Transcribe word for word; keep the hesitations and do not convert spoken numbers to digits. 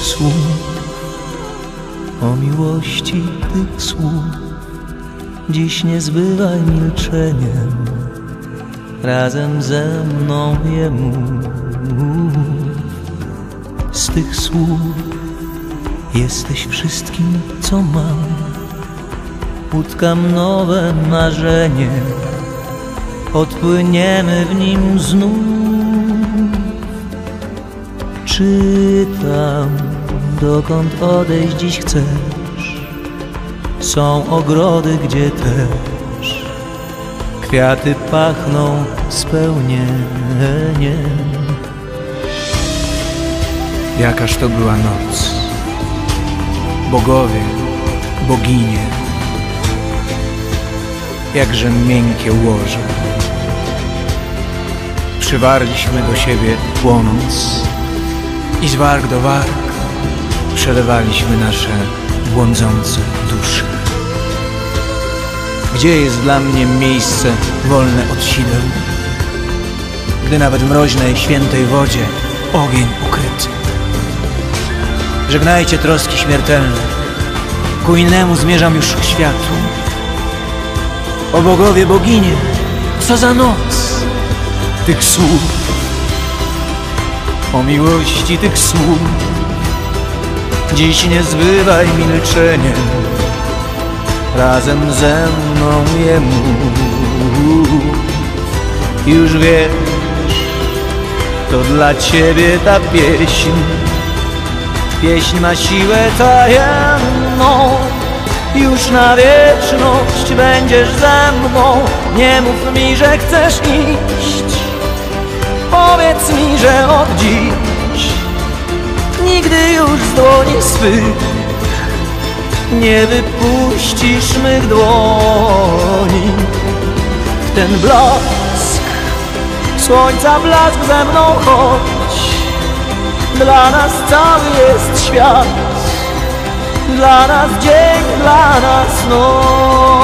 słów, o miłości tych słów. Dziś nie zbywaj milczeniem, razem ze mną je mów. Z tych słów jesteś wszystkim, co mam. Utkam nowe marzenie, odpłyniemy w nim znów. Czytam, dokąd odejść dziś chcesz. Są ogrody, gdzie też kwiaty pachną spełnieniem. Jakaż to była noc, bogowie, boginie, jakże miękkie łoże. Przywarliśmy do siebie płonąc i z warg do warg przelewaliśmy nasze błądzące dusze. Gdzie jest dla mnie miejsce wolne od sideł, gdy nawet w mroźnej, świętej wodzie ogień ukryty? Żegnajcie troski śmiertelne, ku innemu zmierzam już k światu. O bogowie, boginie, co za noc tych słów, o miłości tych słów. Dziś nie zbywaj milczeniem, razem ze mną je mów. Już wiesz, to dla ciebie ta pieśń. Pieśń ma siłę tajemną, już na wieczność będziesz ze mną. Nie mów mi, że chcesz iść, powiedz mi, że od dziś nigdy już z dłoni swych nie wypuścisz mych dłoni. W ten blask słońca blask ze mną chodź. Dla nas cały jest świat, dla nas dzień, dla nas noc.